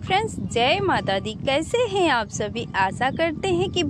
Friends, जय माता दी। कैसे हैं आप सभी? आशा करते हैं कि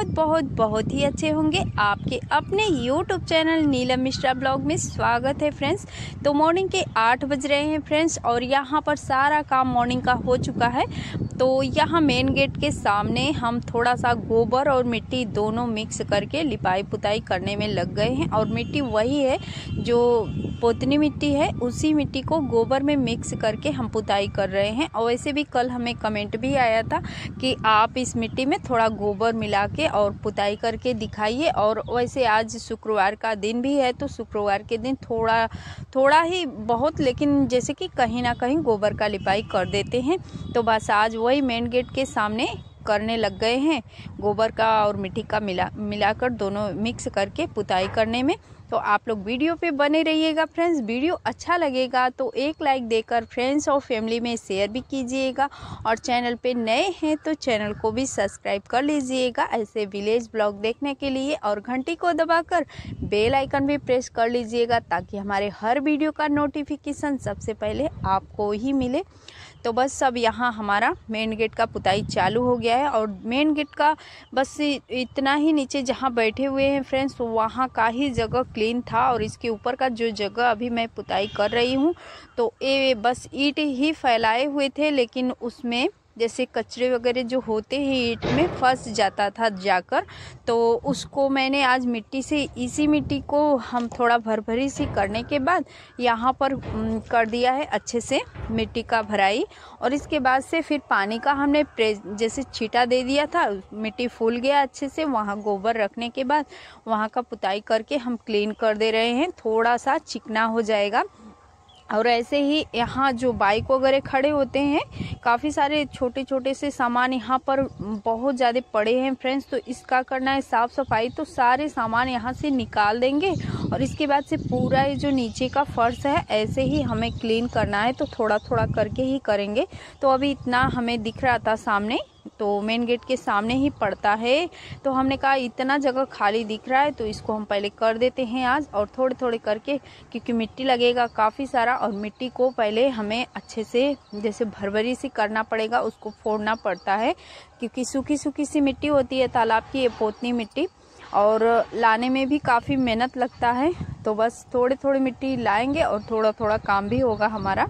बहुत ही अच्छे होंगे। आपके अपने YouTube channel Neelam Mishra blog में स्वागत है फ्रेंड्स। तो मॉर्निंग के 8 बज रहे हैं फ्रेंड्स और यहाँ पर सारा काम मॉर्निंग का हो चुका है। तो यहाँ मेन गेट के सामने हम थोड़ा सा गोबर और मिट्टी दोनों मिक्स करके लिपाई पुताई करने में लग गए हैं। और मिट्टी वही है जो पोतनी मिट्टी है, उसी मिट्टी को गोबर में मिक्स करके हम पुताई कर रहे हैं। और वैसे भी कल हमें कमेंट भी आया था कि आप इस मिट्टी में थोड़ा गोबर मिला के और पुताई करके दिखाइए। और वैसे आज शुक्रवार का दिन भी है, तो शुक्रवार के दिन थोड़ा ही बहुत, लेकिन जैसे कि कहीं ना कहीं गोबर का लिपाई कर देते हैं। तो बस आज वही मेन गेट के सामने करने लग गए हैं, गोबर का और मिट्टी का मिलाकर दोनों मिक्स करके पुताई करने में। तो आप लोग वीडियो पे बने रहिएगा फ्रेंड्स। वीडियो अच्छा लगेगा तो एक लाइक देकर फ्रेंड्स और फैमिली में शेयर भी कीजिएगा। और चैनल पे नए हैं तो चैनल को भी सब्सक्राइब कर लीजिएगा ऐसे विलेज ब्लॉग देखने के लिए। और घंटी को दबाकर बेल आइकन भी प्रेस कर लीजिएगा ताकि हमारे हर वीडियो का नोटिफिकेशन सबसे पहले आपको ही मिले। तो बस सब यहाँ हमारा मेन गेट का पुताई चालू हो गया है। और मेन गेट का बस इतना ही नीचे जहाँ बैठे हुए हैं फ्रेंड्स, वहाँ का ही जगह क्लीन था। और इसके ऊपर का जो जगह अभी मैं पुताई कर रही हूँ, तो ये बस ईंट ही फैलाए हुए थे, लेकिन उसमें जैसे कचरे वगैरह जो होते हैं ईंट में फंस जाता था जाकर। तो उसको मैंने आज मिट्टी से, इसी मिट्टी को हम थोड़ा भरी सी करने के बाद यहाँ पर कर दिया है अच्छे से मिट्टी का भराई। और इसके बाद से फिर पानी का हमने जैसे छींटा दे दिया था, मिट्टी फूल गया अच्छे से। वहाँ गोबर रखने के बाद वहाँ का पुताई करके हम क्लीन कर दे रहे हैं, थोड़ा सा चिकना हो जाएगा। और ऐसे ही यहाँ जो बाइक वगैरह खड़े होते हैं, काफ़ी सारे छोटे छोटे से सामान यहाँ पर बहुत ज़्यादा पड़े हैं फ्रेंड्स। तो इसका करना है साफ़ सफाई। तो सारे सामान यहाँ से निकाल देंगे और इसके बाद से पूरा ये जो नीचे का फर्श है ऐसे ही हमें क्लीन करना है। तो थोड़ा थोड़ा करके ही करेंगे। तो अभी इतना हमें दिख रहा था सामने, तो मेन गेट के सामने ही पड़ता है। तो हमने कहा इतना जगह खाली दिख रहा है तो इसको हम पहले कर देते हैं आज, और थोड़े थोड़े करके, क्योंकि मिट्टी लगेगा काफ़ी सारा। और मिट्टी को पहले हमें अच्छे से जैसे भरभरी सी करना पड़ेगा, उसको फोड़ना पड़ता है क्योंकि सूखी सूखी सी मिट्टी होती है तालाब की, ये पोतनी मिट्टी, और लाने में भी काफ़ी मेहनत लगता है। तो बस थोड़े थोड़े मिट्टी लाएंगे और थोड़ा थोड़ा काम भी होगा हमारा,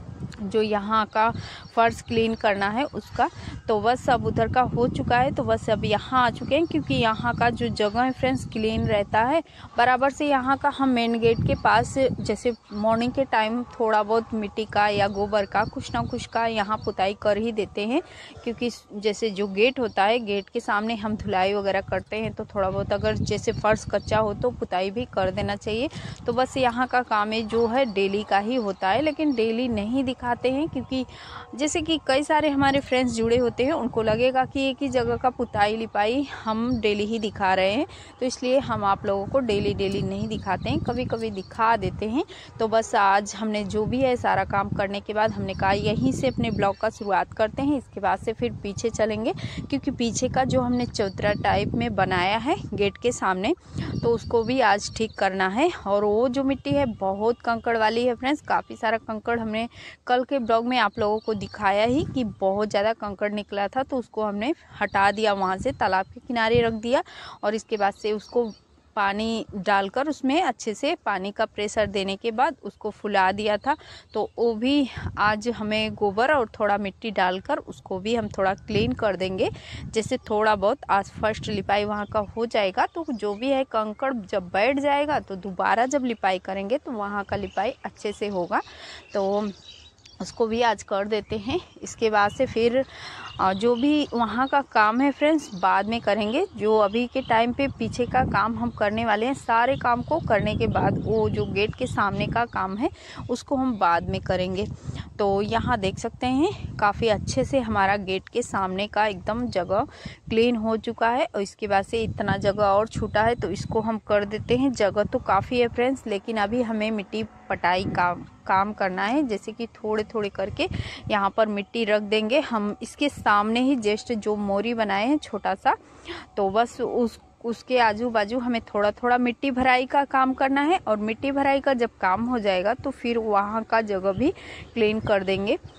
जो यहाँ का फर्श क्लीन करना है उसका। तो बस अब उधर का हो चुका है, तो बस अब यहाँ आ चुके हैं क्योंकि यहाँ का जो जगह है फ्रेंड्स क्लीन रहता है बराबर से। यहाँ का हम मेन गेट के पास जैसे मॉर्निंग के टाइम थोड़ा बहुत मिट्टी का या गोबर का कुछ ना कुछ का यहाँ पुताई कर ही देते हैं, क्योंकि जैसे जो गेट होता है, गेट के सामने हम धुलाई वगैरह करते हैं, तो थोड़ा बहुत अगर जैसे फर्श कच्चा हो तो पुताई भी कर देना चाहिए। तो बस यहाँ का काम है जो है डेली का ही होता है, लेकिन डेली नहीं दिखाते हैं क्योंकि जैसे कि कई सारे हमारे फ्रेंड्स जुड़े होते हैं, उनको लगेगा कि एक ही जगह का पुताई लिपाई हम डेली ही दिखा रहे हैं। तो इसलिए हम आप लोगों को डेली नहीं दिखाते हैं, कभी कभी दिखा देते हैं। तो बस आज हमने जो भी है सारा काम करने के बाद हमने कहा यहीं से अपने ब्लॉग का शुरुआत करते हैं। इसके बाद से फिर पीछे चलेंगे, क्योंकि पीछे का जो हमने चौतरा टाइप में बनाया है गेट के सामने, तो उसको भी आज ठीक करना है। और वो जो मिट्टी है बहुत कंकड़ वाली है फ्रेंड्स, काफ़ी सारा कंकड़ हमने कल के ब्लॉग में आप लोगों को दिखाया ही कि बहुत ज़्यादा कंकड़ निकला था। तो उसको हमने हटा दिया, वहाँ से तालाब के किनारे रख दिया। और इसके बाद से उसको पानी डालकर उसमें अच्छे से पानी का प्रेशर देने के बाद उसको फुला दिया था। तो वो भी आज हमें गोबर और थोड़ा मिट्टी डालकर उसको भी हम थोड़ा क्लीन कर देंगे। जैसे थोड़ा बहुत आज फर्स्ट लिपाई वहाँ का हो जाएगा, तो जो भी है कंकड़ जब बैठ जाएगा तो दोबारा जब लिपाई करेंगे तो वहाँ का लिपाई अच्छे से होगा। तो उसको भी आज कर देते हैं। इसके बाद से फिर जो भी वहाँ का काम है फ्रेंड्स बाद में करेंगे। जो अभी के टाइम पे पीछे का काम हम करने वाले हैं, सारे काम को करने के बाद वो जो गेट के सामने का काम है उसको हम बाद में करेंगे। तो यहाँ देख सकते हैं काफ़ी अच्छे से हमारा गेट के सामने का एकदम जगह क्लीन हो चुका है। और इसके बाद से इतना जगह और छूटा है तो इसको हम कर देते हैं। जगह तो काफ़ी है फ्रेंड्स, लेकिन अभी हमें मिट्टी पटाई का काम करना है। जैसे कि थोड़े थोड़े करके यहाँ पर मिट्टी रख देंगे हम। इसके सामने ही जस्ट जो मोरी बनाए हैं छोटा सा, तो बस उसके आजू बाजू हमें थोड़ा थोड़ा मिट्टी भराई का काम करना है। और मिट्टी भराई का जब काम हो जाएगा तो फिर वहाँ का जगह भी क्लीन कर देंगे।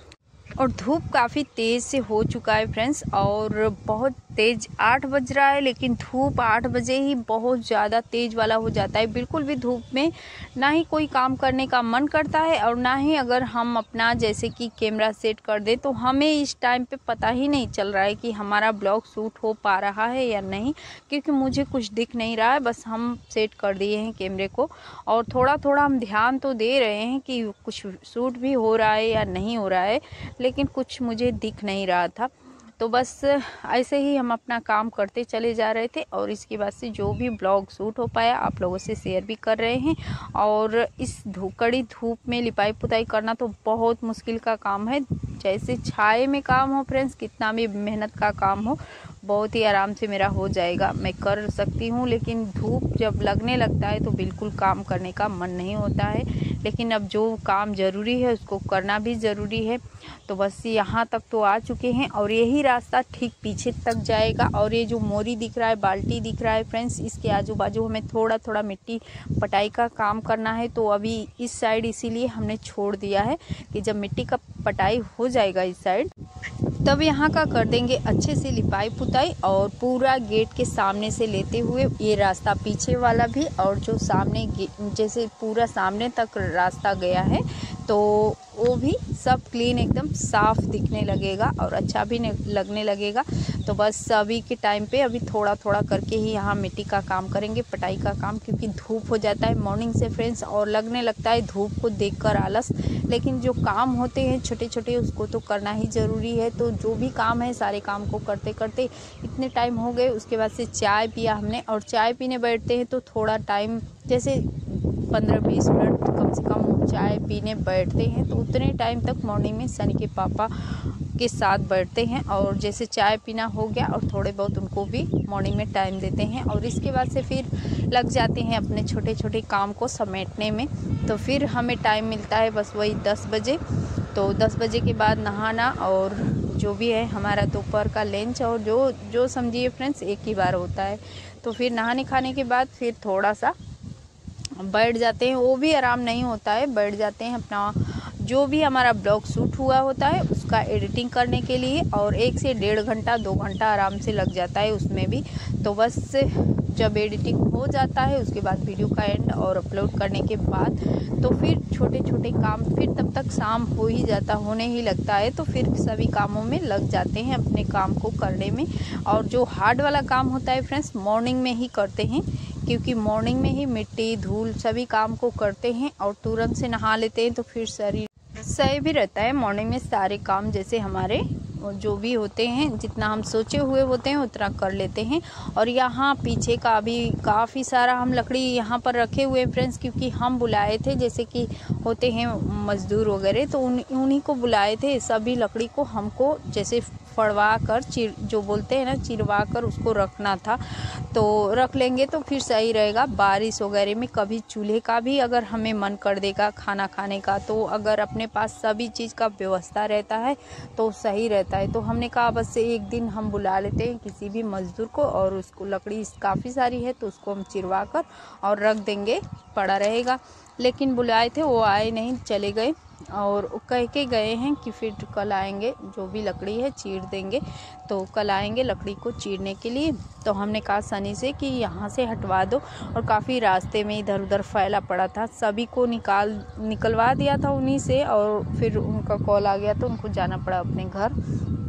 और धूप काफ़ी तेज़ से हो चुका है फ्रेंड्स, और बहुत तेज़ 8 बज रहा है, लेकिन धूप 8 बजे ही बहुत ज़्यादा तेज़ वाला हो जाता है। बिल्कुल भी धूप में ना ही कोई काम करने का मन करता है, और ना ही अगर हम अपना जैसे कि कैमरा सेट कर दे तो हमें इस टाइम पे पता ही नहीं चल रहा है कि हमारा ब्लॉग शूट हो पा रहा है या नहीं, क्योंकि मुझे कुछ दिख नहीं रहा है। बस हम सेट कर दिए हैं कैमरे को, और थोड़ा थोड़ा हम ध्यान तो दे रहे हैं कि कुछ शूट भी हो रहा है या नहीं हो रहा है, लेकिन कुछ मुझे दिख नहीं रहा था। तो बस ऐसे ही हम अपना काम करते चले जा रहे थे, और इसके बाद से जो भी ब्लॉग शूट हो पाया आप लोगों से शेयर भी कर रहे हैं। और इस कड़ी धूप में लिपाई पुताई करना तो बहुत मुश्किल का काम है। जैसे छाए में काम हो फ्रेंड्स, कितना भी मेहनत का काम हो, बहुत ही आराम से मेरा हो जाएगा, मैं कर सकती हूँ। लेकिन धूप जब लगने लगता है तो बिल्कुल काम करने का मन नहीं होता है। लेकिन अब जो काम ज़रूरी है उसको करना भी ज़रूरी है। तो बस यहाँ तक तो आ चुके हैं, और यही रास्ता ठीक पीछे तक जाएगा। और ये जो मोरी दिख रहा है, बाल्टी दिख रहा है फ्रेंड्स, इसके आजू बाजू हमें थोड़ा थोड़ा मिट्टी पटाई का काम करना है। तो अभी इस साइड इसीलिए हमने छोड़ दिया है कि जब मिट्टी का पटाई हो जाएगा इस साइड, तब यहाँ का कर देंगे अच्छे से लिपाई पुताई। और पूरा गेट के सामने से लेते हुए ये रास्ता पीछे वाला भी, और जो सामने जैसे पूरा सामने तक रास्ता गया है, तो वो भी सब क्लीन एकदम साफ दिखने लगेगा और अच्छा भी लगने लगेगा। तो बस अभी के टाइम पे अभी थोड़ा थोड़ा करके ही यहाँ मिट्टी का काम करेंगे, पटाई का काम, क्योंकि धूप हो जाता है मॉर्निंग से फ्रेंड्स, और लगने लगता है धूप को देखकर आलस। लेकिन जो काम होते हैं छोटे छोटे उसको तो करना ही ज़रूरी है। तो जो भी काम है सारे काम को करते करते इतने टाइम हो गए। उसके बाद से चाय पिया हमने, और चाय पीने बैठते हैं तो थोड़ा टाइम जैसे 15-20 मिनट कम से कम चाय पीने बैठते हैं। तो उतने टाइम तक मॉर्निंग में सनी के पापा के साथ बैठते हैं, और जैसे चाय पीना हो गया और थोड़े बहुत उनको भी मॉर्निंग में टाइम देते हैं। और इसके बाद से फिर लग जाते हैं अपने छोटे छोटे काम को समेटने में। तो फिर हमें टाइम मिलता है बस वही 10 बजे। तो 10 बजे के बाद नहाना, और जो भी है हमारा दोपहर का लंच, और जो समझिए फ्रेंड्स एक ही बार होता है। तो फिर नहाने खाने के बाद फिर थोड़ा सा बैठ जाते हैं, वो भी आराम नहीं होता है, बैठ जाते हैं अपना जो भी हमारा ब्लॉग शूट हुआ होता है उसका एडिटिंग करने के लिए। और 1 से 1.5 घंटा 2 घंटा आराम से लग जाता है उसमें भी। तो बस जब एडिटिंग हो जाता है उसके बाद वीडियो का एंड और अपलोड करने के बाद तो फिर छोटे छोटे काम, फिर तब तक शाम होने ही लगता है। तो फिर सभी कामों में लग जाते हैं अपने काम को करने में। और जो हार्ड वाला काम होता है फ्रेंड्स मॉर्निंग में ही करते हैं, क्योंकि मॉर्निंग में ही मिट्टी धूल सभी काम को करते हैं, और तुरंत से नहा लेते हैं तो फिर शरीर सही भी रहता है। मॉर्निंग में सारे काम जैसे हमारे जो भी होते हैं, जितना हम सोचे हुए होते हैं उतना कर लेते हैं। और यहाँ पीछे का भी काफ़ी सारा हम लकड़ी यहाँ पर रखे हुए हैं फ्रेंड्स, क्योंकि हम बुलाए थे, जैसे कि होते हैं मज़दूर वगैरह, तो उन्हीं को बुलाए थे। सभी लकड़ी को हमको जैसे फड़वा कर जो बोलते हैं ना, चिरवा कर उसको रखना था। तो रख लेंगे तो फिर सही रहेगा। बारिश वगैरह में कभी चूल्हे का भी अगर हमें मन कर देगा खाना खाने का, तो अगर अपने पास सभी चीज़ का व्यवस्था रहता है तो सही रहता है। तो हमने कहा बस एक दिन हम बुला लेते हैं किसी भी मज़दूर को, और उसको लकड़ी काफ़ी सारी है तो उसको हम चिरवा कर और रख देंगे, पड़ा रहेगा। लेकिन बुलाए थे वो आए नहीं, चले गए, और कह के गए हैं कि फिर कल आएंगे, जो भी लकड़ी है चीर देंगे। तो कल आएंगे लकड़ी को चीरने के लिए। तो हमने कहा सनी से कि यहाँ से हटवा दो, और काफ़ी रास्ते में इधर उधर फैला पड़ा था, सभी को निकलवा दिया था उन्हीं से। और फिर उनका कॉल आ गया तो उनको जाना पड़ा अपने घर।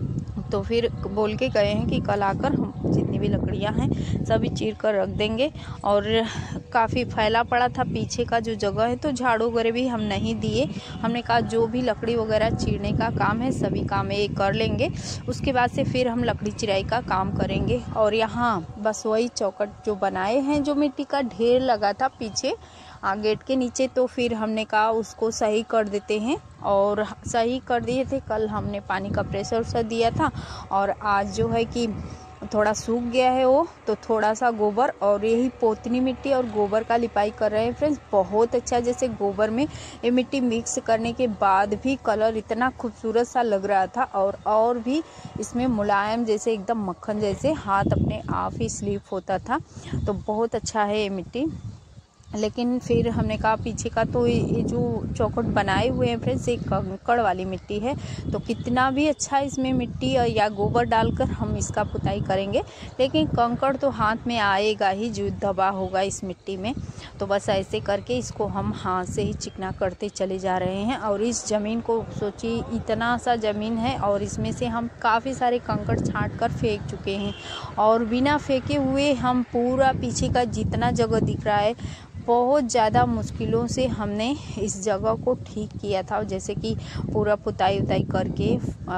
तो फिर बोल के गए हैं कि कल आकर हम जितनी भी लकड़ियां हैं सभी चीर कर रख देंगे। और काफ़ी फैला पड़ा था पीछे का जो जगह है, तो झाड़ू वगैरह भी हम नहीं दिए। हमने कहा जो भी लकड़ी वगैरह चीरने का काम है सभी काम ये कर लेंगे, उसके बाद से फिर हम लकड़ी चिराई का काम करेंगे। और यहाँ बस वही चौखट जो बनाए हैं, जो मिट्टी का ढेर लगा था पीछे गेट के नीचे, तो फिर हमने कहा उसको सही कर देते हैं, और सही कर दिए थे। कल हमने पानी का प्रेशर सा दिया था, और आज जो है कि थोड़ा सूख गया है वो, तो थोड़ा सा गोबर और यही पोतनी मिट्टी और गोबर का लिपाई कर रहे हैं फ्रेंड्स। बहुत अच्छा, जैसे गोबर में ये मिट्टी मिक्स करने के बाद भी कलर इतना खूबसूरत सा लग रहा था, और भी इसमें मुलायम, जैसे एकदम मक्खन जैसे हाथ अपने आप ही स्लिप होता था। तो बहुत अच्छा है ये मिट्टी। लेकिन फिर हमने कहा पीछे का तो ये जो चौखट बनाए हुए हैं फ्रेंड्स, एक कंकड़ वाली मिट्टी है, तो कितना भी अच्छा इसमें मिट्टी या गोबर डालकर हम इसका पुताई करेंगे, लेकिन कंकड़ तो हाथ में आएगा ही, जो दबा होगा इस मिट्टी में। तो बस ऐसे करके इसको हम हाथ से ही चिकना करते चले जा रहे हैं। और इस ज़मीन को सोचिए, इतना सा ज़मीन है और इसमें से हम काफ़ी सारे कंकड़ छांट कर फेंक चुके हैं, और बिना फेंके हुए हम पूरा पीछे का जितना जगह दिख रहा है, बहुत ज़्यादा मुश्किलों से हमने इस जगह को ठीक किया था। जैसे कि पूरा पुताई उताई करके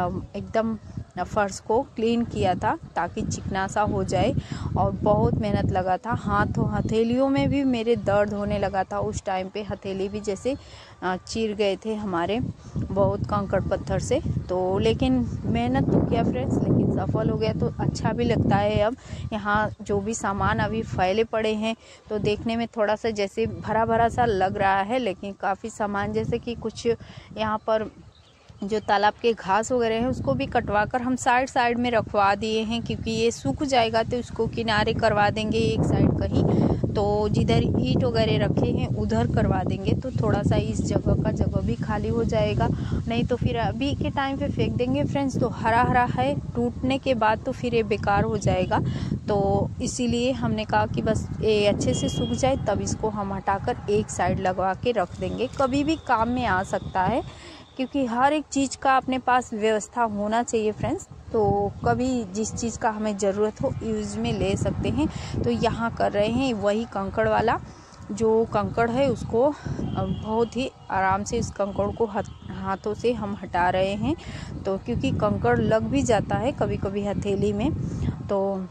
एकदम फर्श को क्लीन किया था ताकि चिकना सा हो जाए, और बहुत मेहनत लगा था। हथेलियों में भी मेरे दर्द होने लगा था उस टाइम पे, हथेली भी जैसे चीर गए थे हमारे बहुत कंकड़ पत्थर से। तो लेकिन मेहनत तो किया फ्रेंड्स, लेकिन सफल हो गया तो अच्छा भी लगता है। अब यहाँ जो भी सामान अभी फैले पड़े हैं तो देखने में थोड़ा सा जैसे भरा भरा सा लग रहा है, लेकिन काफ़ी सामान जैसे कि कुछ यहाँ पर जो तालाब के घास वगैरह हैं उसको भी कटवा कर हम साइड में रखवा दिए हैं, क्योंकि ये सूख जाएगा तो उसको किनारे करवा देंगे एक साइड कहीं, तो जिधर ईंट वगैरह रखे हैं उधर करवा देंगे, तो थोड़ा सा इस जगह का जगह भी खाली हो जाएगा। नहीं तो फिर अभी के टाइम पे फेंक देंगे फ्रेंड्स तो हरा हरा है, टूटने के बाद तो फिर ये बेकार हो जाएगा। तो इसीलिए हमने कहा कि बस ये अच्छे से सूख जाए तब इसको हम हटाकर एक साइड लगवा के रख देंगे, कभी भी काम में आ सकता है, क्योंकि हर एक चीज़ का अपने पास व्यवस्था होना चाहिए फ्रेंड्स। तो कभी जिस चीज़ का हमें ज़रूरत हो यूज़ में ले सकते हैं। तो यहाँ कर रहे हैं वही कंकड़ वाला जो कंकड़ है उसको बहुत ही आराम से इस कंकड़ को हाथों से हम हटा रहे हैं। तो क्योंकि कंकड़ लग भी जाता है कभी कभी हथेली में, तो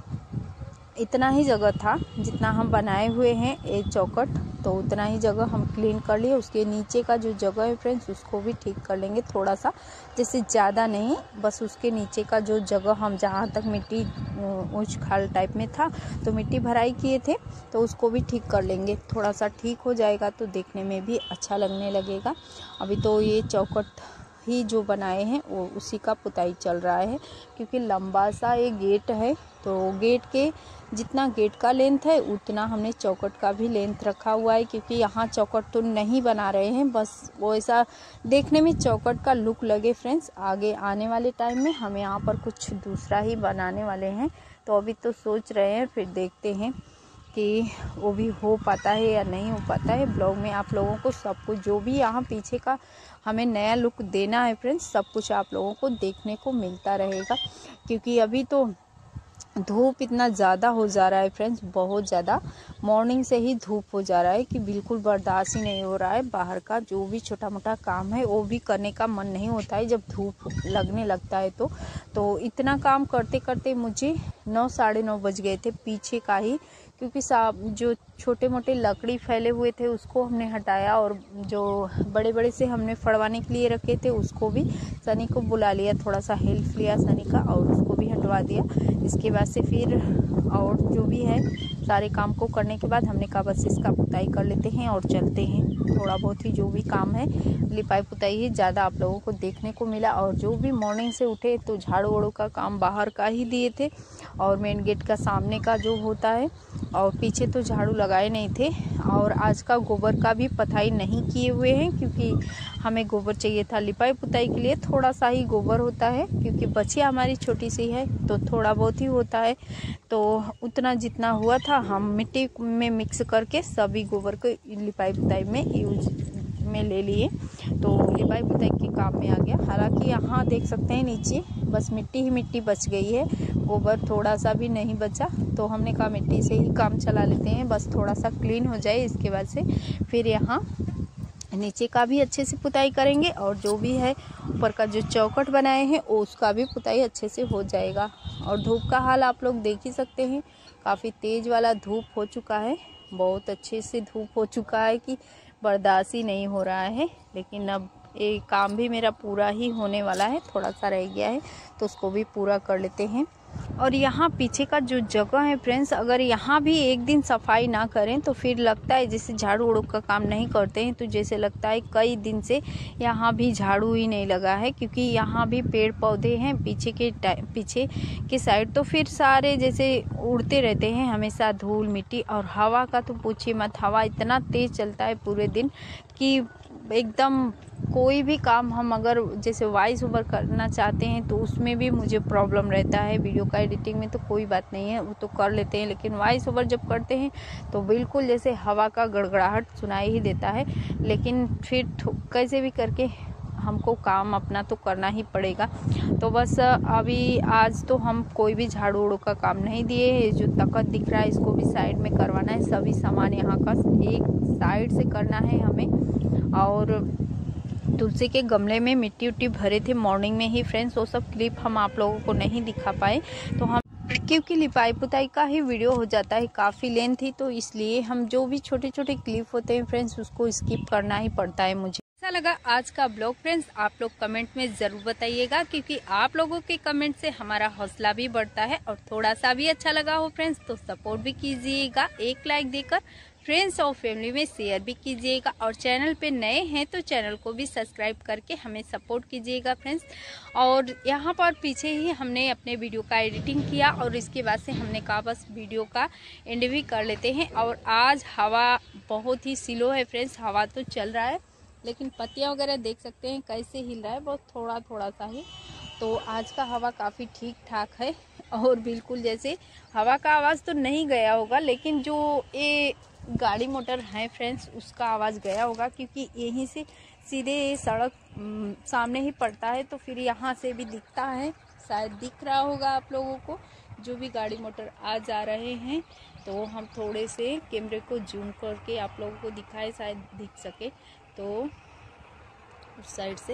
इतना ही जगह था जितना हम बनाए हुए हैं एक चौखट, तो उतना ही जगह हम क्लीन कर लिए। उसके नीचे का जो जगह है फ्रेंड्स उसको भी ठीक कर लेंगे थोड़ा सा, जैसे ज़्यादा नहीं, बस उसके नीचे का जो जगह हम जहाँ तक मिट्टी ऊंच खाल टाइप में था तो मिट्टी भराई किए थे तो उसको भी ठीक कर लेंगे। थोड़ा सा ठीक हो जाएगा तो देखने में भी अच्छा लगने लगेगा। अभी तो ये चौखट ही जो बनाए हैं वो उसी का पुताई चल रहा है, क्योंकि लंबा सा ये गेट है, तो गेट के जितना गेट का लेंथ है उतना हमने चौखट का भी लेंथ रखा हुआ है, क्योंकि यहाँ चौखट तो नहीं बना रहे हैं, बस वो ऐसा देखने में चौखट का लुक लगे फ्रेंड्स। आगे आने वाले टाइम में हम यहाँ पर कुछ दूसरा ही बनाने वाले हैं, तो अभी तो सोच रहे हैं, फिर देखते हैं कि वो भी हो पाता है या नहीं हो पाता है। ब्लॉग में आप लोगों को सब कुछ जो भी यहाँ पीछे का हमें नया लुक देना है फ्रेंड्स, सब कुछ आप लोगों को देखने को मिलता रहेगा। क्योंकि अभी तो धूप इतना ज़्यादा हो जा रहा है फ्रेंड्स, बहुत ज़्यादा मॉर्निंग से ही धूप हो जा रहा है कि बिल्कुल बर्दाश्त ही नहीं हो रहा है। बाहर का जो भी छोटा मोटा काम है वो भी करने का मन नहीं होता है जब धूप लगने लगता है। तो इतना काम करते करते मुझे 9 साढ़े 9 बज गए थे पीछे का ही, क्योंकि जो छोटे मोटे लकड़ी फैले हुए थे उसको हमने हटाया, और जो बड़े बड़े से हमने फड़वाने के लिए रखे थे उसको भी सनी को बुला लिया, थोड़ा सा हेल्प लिया सनी का और उसको भी हटवा दिया। इसके बाद से फिर और जो भी है सारे काम को करने के बाद हमने कहा बस इसका पुताई कर लेते हैं और चलते हैं। थोड़ा बहुत ही जो भी काम है लिपाई पुताई ही ज़्यादा आप लोगों को देखने को मिला, और जो भी मॉर्निंग से उठे तो झाड़ू वाड़ू का काम बाहर का ही दिए थे, और मेन गेट का सामने का जो होता है, और पीछे तो झाड़ू लगाए नहीं थे। और आज का गोबर का भी पथाई नहीं किए हुए हैं, क्योंकि हमें गोबर चाहिए था लिपाई पुताई के लिए, थोड़ा सा ही गोबर होता है, क्योंकि बच्चियाँ हमारी छोटी सी है तो थोड़ा बहुत ही होता है। तो उतना जितना हुआ था हम मिट्टी में मिक्स करके सभी गोबर को लिपाई पुताई में यूज में ले लिए, तो लिपाई पुताई के काम में आ गया। हालांकि यहाँ देख सकते हैं नीचे बस मिट्टी ही मिट्टी बच गई है, गोबर थोड़ा सा भी नहीं बचा, तो हमने कहा मिट्टी से ही काम चला लेते हैं, बस थोड़ा सा क्लीन हो जाए। इसके बाद से फिर यहाँ नीचे का भी अच्छे से पुताई करेंगे, और जो भी है ऊपर का जो चौखट बनाए हैं उसका भी पुताई अच्छे से हो जाएगा। और धूप का हाल आप लोग देख ही सकते हैं, काफ़ी तेज़ वाला धूप हो चुका है, बहुत अच्छे से धूप हो चुका है कि बर्दाश्त ही नहीं हो रहा है। लेकिन अब ये काम भी मेरा पूरा ही होने वाला है, थोड़ा सा रह गया है तो उसको भी पूरा कर लेते हैं। और यहाँ पीछे का जो जगह है फ्रेंड्स, अगर यहाँ भी एक दिन सफाई ना करें तो फिर लगता है जैसे झाड़ू उड़ू का काम नहीं करते हैं, तो जैसे लगता है कई दिन से यहाँ भी झाड़ू ही नहीं लगा है, क्योंकि यहाँ भी पेड़ पौधे हैं पीछे के साइड, तो फिर सारे जैसे उड़ते रहते हैं हमेशा धूल मिट्टी। और हवा का तो पूछिए मत, हवा इतना तेज़ चलता है पूरे दिन कि एकदम कोई भी काम हम अगर जैसे वॉइस ओवर करना चाहते हैं तो उसमें भी मुझे प्रॉब्लम रहता है। वीडियो का एडिटिंग में तो कोई बात नहीं है, वो तो कर लेते हैं, लेकिन वॉइस ओवर जब करते हैं तो बिल्कुल जैसे हवा का गड़गड़ाहट सुनाई ही देता है। लेकिन फिर कैसे भी करके हमको काम अपना तो करना ही पड़ेगा। तो बस अभी आज तो हम कोई भी झाड़ू उड़ू का काम नहीं दिए हैं। जो तखत दिख रहा है इसको भी साइड में करवाना है, सभी सामान यहाँ का एक साइड से करना है हमें। और तुलसी के गमले में मिट्टी उट्टी भरे थे मॉर्निंग में ही फ्रेंड्स, वो सब क्लिप हम आप लोगों को नहीं दिखा पाए, तो हम क्योंकि लिपाई पुताई का ही वीडियो हो जाता है काफ़ी लेंथी, तो इसलिए हम जो भी छोटे छोटे क्लिप होते हैं फ्रेंड्स उसको स्किप करना ही पड़ता है। मुझे कैसा लगा आज का ब्लॉग फ्रेंड्स, आप लोग कमेंट में ज़रूर बताइएगा, क्योंकि आप लोगों के कमेंट से हमारा हौसला भी बढ़ता है। और थोड़ा सा भी अच्छा लगा हो फ्रेंड्स तो सपोर्ट भी कीजिएगा, एक लाइक देकर फ्रेंड्स और फैमिली में शेयर भी कीजिएगा। और चैनल पे नए हैं तो चैनल को भी सब्सक्राइब करके हमें सपोर्ट कीजिएगा फ्रेंड्स। और यहाँ पर पीछे ही हमने अपने वीडियो का एडिटिंग किया और इसके बाद से हमने कहा बस वीडियो का एंड भी कर लेते हैं। और आज हवा बहुत ही स्लो है फ्रेंड्स, हवा तो चल रहा है लेकिन पत्तियाँ वगैरह देख सकते हैं कैसे हिल रहा है, बहुत थोड़ा थोड़ा सा ही। तो आज का हवा काफ़ी ठीक ठाक है और बिल्कुल जैसे हवा का आवाज़ तो नहीं गया होगा, लेकिन जो ये गाड़ी मोटर है फ्रेंड्स उसका आवाज़ गया होगा, क्योंकि यहीं से सीधे सड़क सामने ही पड़ता है, तो फिर यहाँ से भी दिखता है, शायद दिख रहा होगा आप लोगों को जो भी गाड़ी मोटर आ जा रहे हैं। तो हम थोड़े से कैमरे को जूम करके आप लोगों को दिखाए, शायद दिख सके। तो उस साइड से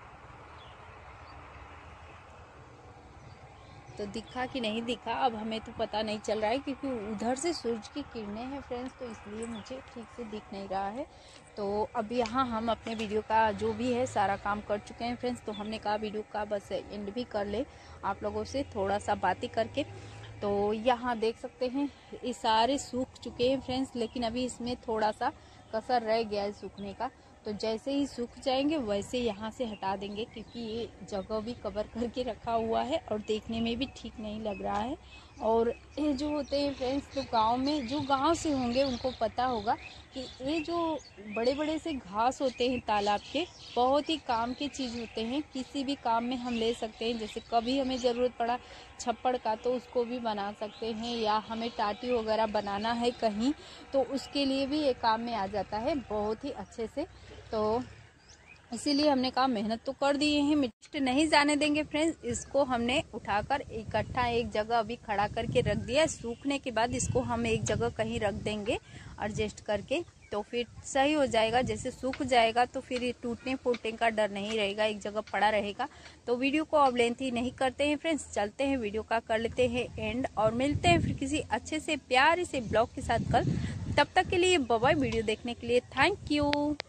तो दिखा कि नहीं दिखा अब हमें तो पता नहीं चल रहा है, क्योंकि उधर से सूरज की किरणें हैं फ्रेंड्स, तो इसलिए मुझे ठीक से दिख नहीं रहा है। तो अब यहाँ हम अपने वीडियो का जो भी है सारा काम कर चुके हैं फ्रेंड्स, तो हमने कहा वीडियो का बस एंड भी कर ले आप लोगों से थोड़ा सा बातें करके। तो यहाँ देख सकते हैं ये सारे सूख चुके हैं फ्रेंड्स, लेकिन अभी इसमें थोड़ा सा कसर रह गया है सूखने का। तो जैसे ही सूख जाएंगे वैसे यहाँ से हटा देंगे, क्योंकि ये जगह भी कवर करके रखा हुआ है और देखने में भी ठीक नहीं लग रहा है। और ये जो होते हैं फ्रेंड्स, तो गांव में जो गांव से होंगे उनको पता होगा कि ये जो बड़े बड़े से घास होते हैं तालाब के, बहुत ही काम की चीज़ होते हैं, किसी भी काम में हम ले सकते हैं। जैसे कभी हमें ज़रूरत पड़ा छप्पड़ का तो उसको भी बना सकते हैं, या हमें टाटी वगैरह बनाना है कहीं तो उसके लिए भी ये काम में आ जाता है बहुत ही अच्छे से। तो इसीलिए हमने कहा मेहनत तो कर दिए हैं, मिट्टी नहीं जाने देंगे फ्रेंड्स। इसको हमने उठाकर इकट्ठा एक जगह अभी खड़ा करके रख दिया। सूखने के बाद इसको हम एक जगह कहीं रख देंगे एडजस्ट करके, तो फिर सही हो जाएगा। जैसे सूख जाएगा तो फिर ये टूटने फूटने का डर नहीं रहेगा, एक जगह पड़ा रहेगा। तो वीडियो को अब लेंथी नहीं करते हैं फ्रेंड्स, चलते हैं वीडियो का कर लेते हैं एंड, और मिलते हैं फिर किसी अच्छे से प्यारे से ब्लॉग के साथ कल। तब तक के लिए बाय बाय। वीडियो देखने के लिए थैंक यू।